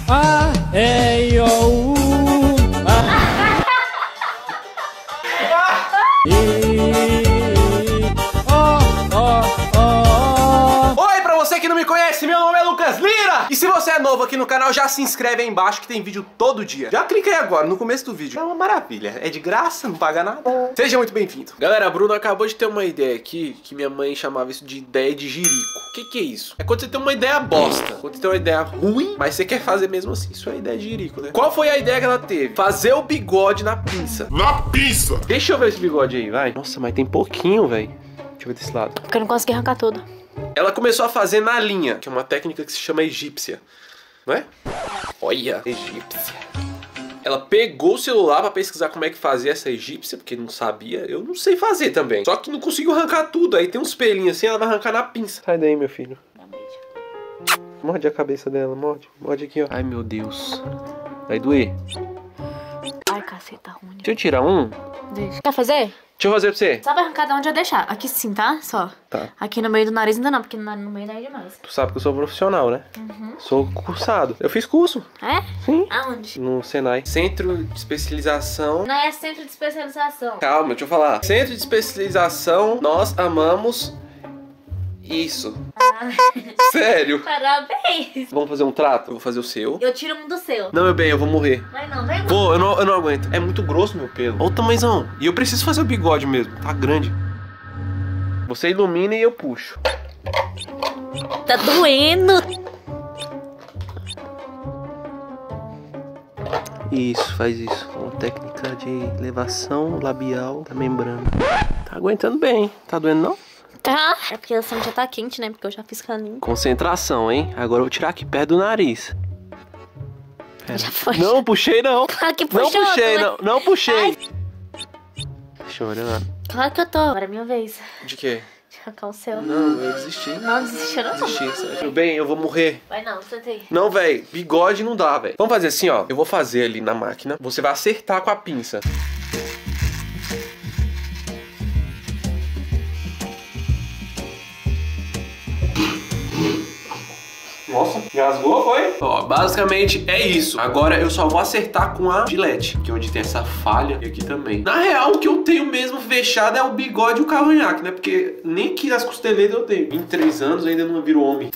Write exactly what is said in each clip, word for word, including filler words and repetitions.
Ah, ei, oh, ah. E, oh, oh, oh. Oi, pra você que não me conhece, meu nome é Lucas Lira. E se você é novo aqui no canal, já se inscreve aí embaixo que tem vídeo todo dia. Já clica aí agora, no começo do vídeo. É uma maravilha, é de graça, não paga nada. Seja muito bem-vindo. Galera, a Bruna acabou de ter uma ideia aqui, que minha mãe chamava isso de ideia de jirico. O que que é isso? É quando você tem uma ideia bosta, quando você tem uma ideia ruim, mas você quer fazer mesmo assim. Isso é ideia de jirico, né? Qual foi a ideia que ela teve? Fazer o bigode na pinça. Na pinça! Deixa eu ver esse bigode aí, vai. Nossa, mas tem pouquinho, velho. Deixa eu ver desse lado. Porque eu não consegui arrancar tudo. Ela começou a fazer na linha, que é uma técnica que se chama egípcia. Não é? Olha, egípcia. Ela pegou o celular pra pesquisar como é que fazia essa egípcia, porque não sabia. Eu não sei fazer também. Só que não conseguiu arrancar tudo. Aí tem uns pelinhos assim, ela vai arrancar na pinça. Sai daí, meu filho. Morde a cabeça dela, morde. Morde aqui, ó. Ai, meu Deus. Vai doer. Ai, caceta, ruim. Deixa eu tirar um. Deixa. Quer fazer? Deixa eu fazer pra você. Só vai arrancar de onde eu deixar. Aqui sim, tá? Só. Tá. Aqui no meio do nariz ainda não, porque no no meio daí é demais. Tu sabe que eu sou profissional, né? Uhum. Sou cursado. Eu fiz curso. É? Sim. Aonde? No Senai. Centro de Especialização. Não é centro de especialização. Calma, deixa eu falar. Centro de Especialização, nós amamos isso. Ah. Sério. Parabéns. Vamos fazer um trato? Eu vou fazer o seu. Eu tiro um do seu. Não, meu bem, eu vou morrer. Vai não, vai não. Vou, eu não, eu não aguento. É muito grosso meu pelo. Olha o tamanhozão. E eu preciso fazer o bigode mesmo. Tá grande. Você ilumina e eu puxo. Tá doendo. Isso, faz isso. Uma técnica de elevação labial da membrana. Tá aguentando bem. Tá doendo não? Tá. É porque a sangue já tá quente, né? Porque eu já fiz caninho. Concentração, hein? Agora eu vou tirar aqui perto do nariz. Pera. Já foi. Não puxei, não. Claro que Não puxou, puxei, né? não. Não puxei. Ai. Deixa eu olhar. Claro que eu tô. Agora é minha vez. De quê? De arrancar o seu. Não, eu desisti. Não desistiu, não? Desisti, sério. Meu bem, eu vou morrer. Vai não, senta aí. Não, velho. Bigode não dá, velho. Vamos fazer assim, ó. Eu vou fazer ali na máquina. Você vai acertar com a pinça. Nossa, rasgou, foi? Ó, basicamente é isso. Agora eu só vou acertar com a gilete, que é onde tem essa falha e aqui também. Na real, o que eu tenho mesmo fechado é o bigode e o cavanhaque, né? Porque nem aqui nas costeleiras eu tenho. vinte e três anos ainda não viro homem.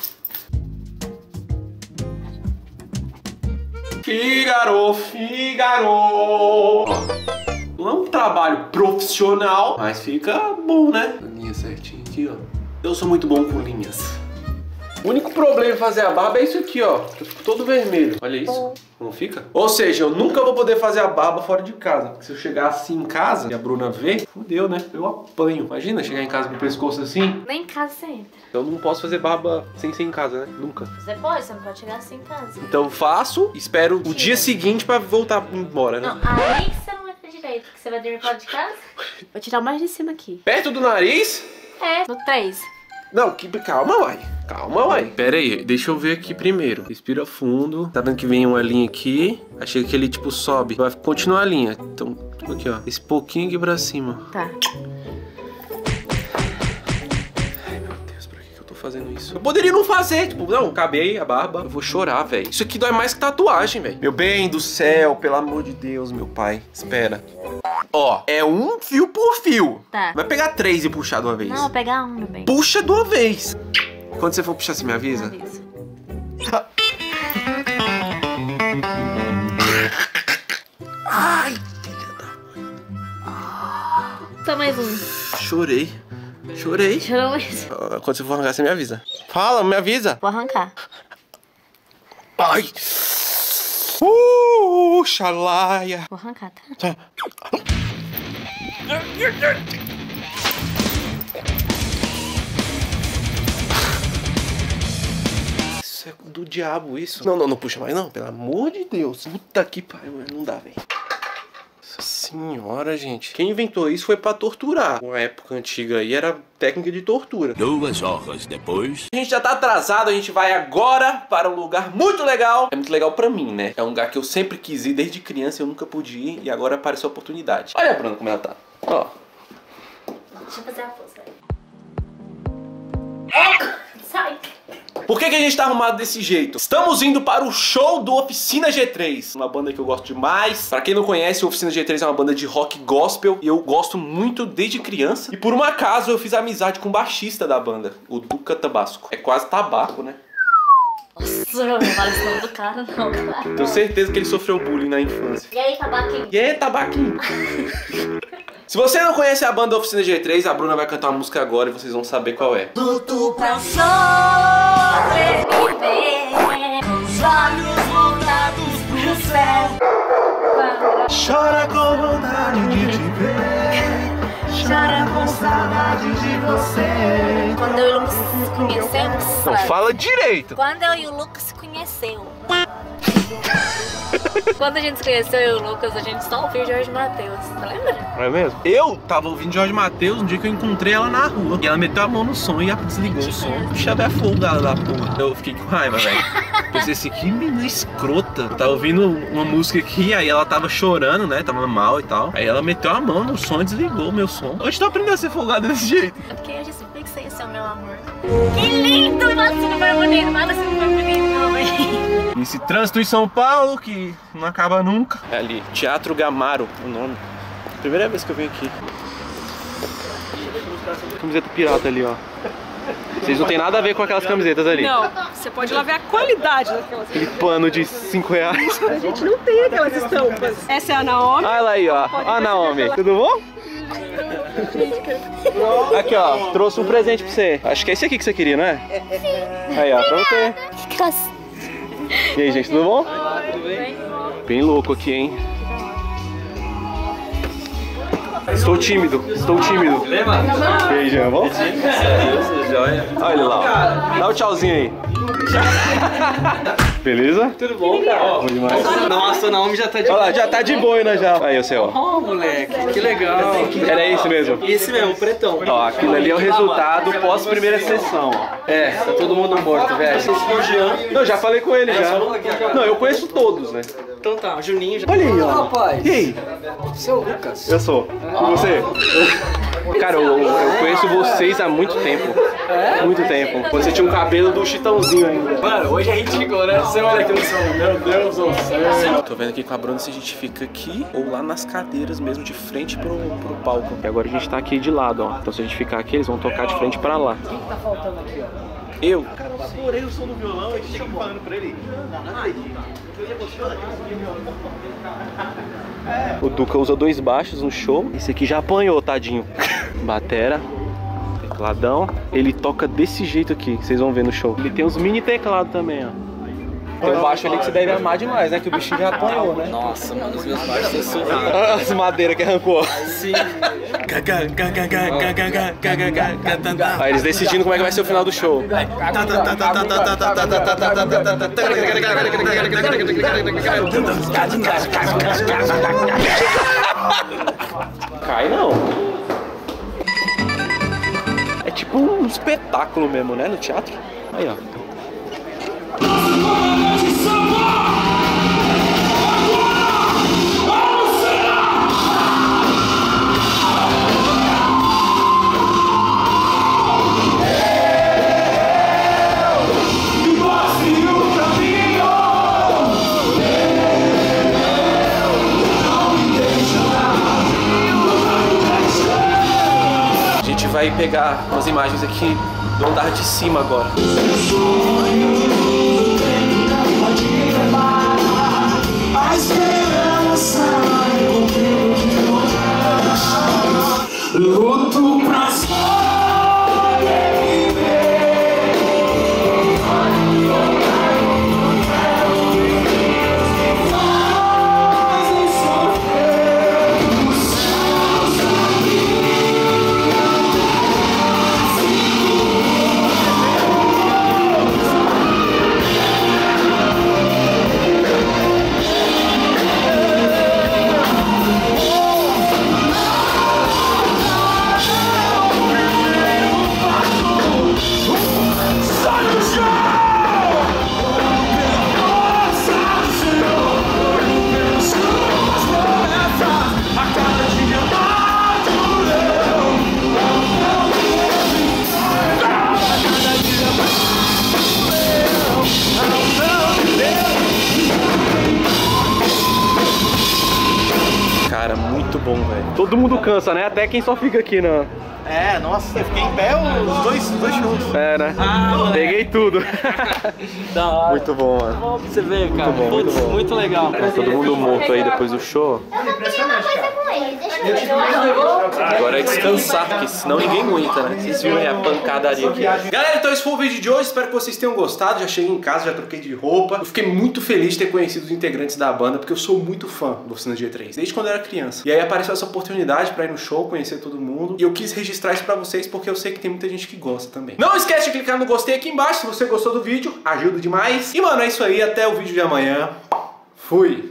Figaro, Figaro. Ó, não é um trabalho profissional, mas fica bom, né? Linha certinha aqui, ó. Eu sou muito bom com linhas. O único problema em fazer a barba é isso aqui, ó. Eu fico todo vermelho. Olha isso. Como fica? Ou seja, eu nunca vou poder fazer a barba fora de casa. Porque se eu chegar assim em casa e a Bruna ver, fudeu, né? Eu apanho. Imagina chegar em casa com o pescoço assim. Nem em casa você entra. Eu não posso fazer barba sem ser em casa, né? Nunca. Você pode, você não pode chegar assim em casa. Então faço, espero o dia seguinte pra voltar embora, né? Não, aí que você não entra direito, que você vai dormir fora de casa. Vou tirar o mais de cima aqui. Perto do nariz? É, no três. Não, que, calma, uai. Calma, uai. Pera aí, deixa eu ver aqui primeiro. Respira fundo. Tá vendo que vem uma linha aqui? Achei que ele, tipo, sobe. Vai continuar a linha. Então, aqui, ó. Esse pouquinho aqui pra cima. Tá. Ai, meu Deus, pra que eu tô fazendo isso? Eu poderia não fazer. Tipo, não, acabei a barba. Eu vou chorar, velho. Isso aqui dói mais que tatuagem, velho. Meu bem do céu, pelo amor de Deus, meu pai. Espera. Ó, é um fio por fio. Tá. Vai pegar três e puxar de uma vez. Não, vou pegar um, meu bem. Puxa de uma vez. Quando você for puxar, você me avisa? Avisa. Ai, filha da mãe. Só mais um. Chorei. Chorei. Chorou mais. Quando você for arrancar, você me avisa. Fala, me avisa. Vou arrancar. Ai. Uh, xalaia. Vou arrancar, tá? Tá. Isso é do diabo, isso. Não, não, não puxa mais não, pelo amor de Deus. Puta que pariu, não dá, velho. Nossa senhora, gente. Quem inventou isso foi pra torturar. Uma época antiga aí era técnica de tortura. Duas horas depois. A gente já tá atrasado, a gente vai agora para um lugar muito legal. É muito legal pra mim, né? É um lugar que eu sempre quis ir desde criança, eu nunca pude ir e agora apareceu a oportunidade. Olha a Bruna como ela tá. Ó. Deixa eu fazer a força aí. Sai! Por que que a gente tá arrumado desse jeito? Estamos indo para o show do Oficina G três, uma banda que eu gosto demais. Pra quem não conhece, o Oficina G três é uma banda de rock gospel e eu gosto muito desde criança. E por um acaso eu fiz amizade com o baixista da banda, o Duca Tabasco. É quase tabaco, né? Nossa, não fala esse nome do cara, não, cara. Tenho certeza que ele sofreu bullying na infância. E aí, tabaquinho? E aí, tabaquinho? Se você não conhece a banda Oficina G três, a Bruna vai cantar uma música agora e vocês vão saber qual é. Luto pra sobreviver, com os olhos voltados pro céu. Chora com vontade de te ver, chora com saudade de você. Quando eu e o Lucas se conhecemos, Não, fala direito. Quando eu e o Lucas se conheceu. Quando a gente se conheceu, eu e o Lucas, a gente só ouviu Jorge Mateus, você lembra? Não é mesmo? Eu tava ouvindo Jorge Mateus um dia que eu encontrei ela na rua. E ela meteu a mão no som e desligou o som. Bicha é folgada da porra. Eu fiquei com raiva, velho. Pensei assim, que menina escrota. Eu tava ouvindo uma música aqui, aí ela tava chorando, né? Tava mal e tal. Aí ela meteu a mão no som e desligou o meu som. Hoje tô aprendendo a ser folgada desse jeito. É porque eu já sabia que você ia ser o meu amor. Que lindo! Nossa, você não foi bonito, nada você não foi bonito, não, velho. Esse trânsito em São Paulo que não acaba nunca. É ali, Teatro Gamaro, o nome. Primeira vez que eu venho aqui. Camiseta pirata ali, ó. Vocês não tem nada a ver com aquelas camisetas ali. Não, você pode lá ver a qualidade daquelas. Aquele pano de cinco reais. A gente não tem aquelas estampas. Essa é a Naomi. Olha ela aí, ó. Ó a Naomi. Tudo bom? Aqui, ó. Trouxe um presente pra você. Acho que é esse aqui que você queria, não é? Aí, ó. Pra você. E aí, gente, tudo bom? Tudo bem? Bem louco aqui, hein? Estou tímido, estou tímido. E aí, Jean, bom? Olha ele lá, ó. Dá um tchauzinho aí. Beleza? Tudo bom, cara? Bom demais. Nossa, o Naomi já tá de Olha lá, já tá de boina já. Aí, você, ó. Ó, moleque, que legal. Era esse mesmo? Esse mesmo, pretão. Ó, aquilo ali é o resultado pós primeira sessão, ó. É, tá todo mundo morto, velho. Esse é o Jean. Não, já falei com ele já. Não, eu conheço todos, né? Então tá, o Juninho já. Olha aí, ó. Rapaz. E aí? Você é o Lucas. Eu sou. E você? Cara, eu, eu conheço vocês há muito tempo. Muito tempo. Quando você tinha um cabelo do Chitãozinho ainda. Mano, hoje a gente chegou, né? Você olha aqui no som. Meu Deus do céu. Tô vendo aqui com a Bruna se a gente fica aqui ou lá nas cadeiras mesmo, de frente pro, pro palco. E agora a gente tá aqui de lado, ó. Então se a gente ficar aqui, eles vão tocar de frente pra lá. Quem que tá faltando aqui, ó? Eu? Cara, eu adorei o som do violão e fica falando pra ele. O Duca usa dois baixos no show. Esse aqui já apanhou, tadinho. Batera, tecladão. Ele toca desse jeito aqui, que vocês vão ver no show. Ele tem uns mini teclados também, ó. Tem um baixo ali que você deve amar demais, né? Que o bichinho já apanhou, né? Nossa, mano, os meus baixos são surreais. As madeiras que arrancou. Sim. Aí eles decidindo como é que vai ser o final do show. Cai não. É tipo um espetáculo mesmo, né? No teatro. Aí, ó. A gente vai pegar umas imagens aqui do andar de cima agora. A esperança luto pra muito bom, velho. Todo mundo cansa, né? Até quem só fica aqui, né? É, nossa, eu fiquei em pé os dois, os dois shows. É, né? Ah, peguei tudo. Da hora. Muito bom, mano. Bom pra você ver, cara. Muito bom, muito bom. Muito legal. Tá todo mundo morto aí depois do show. Eu vou pedir uma coisa com ele, deixa eu ver. Agora é descansar, porque senão ninguém aguenta, né? Vocês viram aí a pancadaria aqui. Galera, então esse foi o vídeo de hoje. Espero que vocês tenham gostado. Já cheguei em casa, já troquei de roupa. Eu fiquei muito feliz de ter conhecido os integrantes da banda, porque eu sou muito fã do Oficina G três, desde quando eu era criança. E aí apareceu essa oportunidade pra ir no show, conhecer todo mundo. E eu quis registrar isso pra vocês, porque eu sei que tem muita gente que gosta também. Não esquece de clicar no gostei aqui embaixo se você gostou do vídeo. Ajuda demais. E, mano, é isso aí. Até o vídeo de amanhã. Fui!